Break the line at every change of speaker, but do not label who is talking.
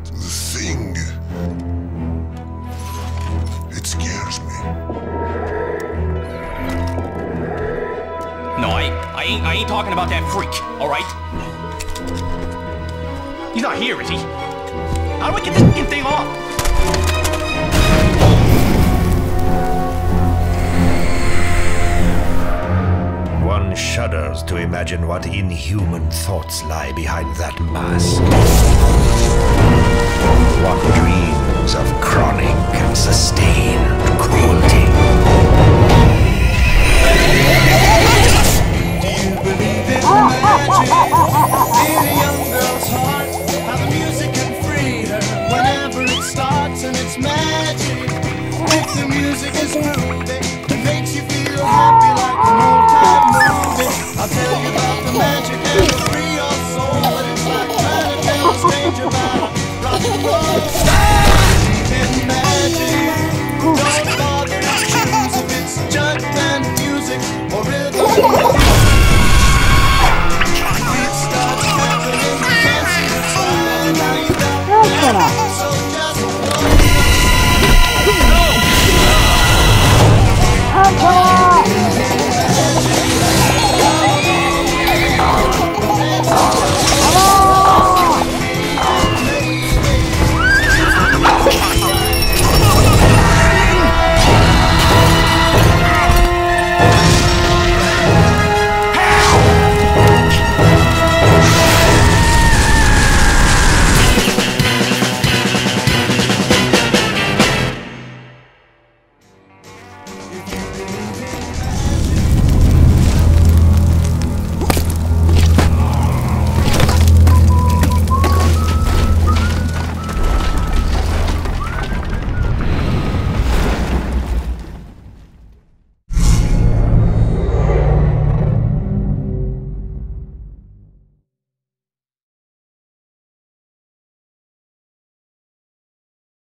The thing. It scares me.
No, I ain't talking about that freak, alright? He's not here, is he? How do I get this fucking thing off?
One shudders to imagine what inhuman thoughts lie behind that mask. One dreams of chronic and sustained cruelty.
Do you believe in magic? In a young girl's heart, how the music can free her whenever it starts, and it's magic. If the music is groovy, it makes you feel happy like an old-time movie. I'll tell you about the magic and it'll free your soul, but it's like trying to tell a stranger about rock and roll. Believe in magic. Don't bother to choose if it's jug band music or rhythm. It starts happening, you can't see the sign, now you got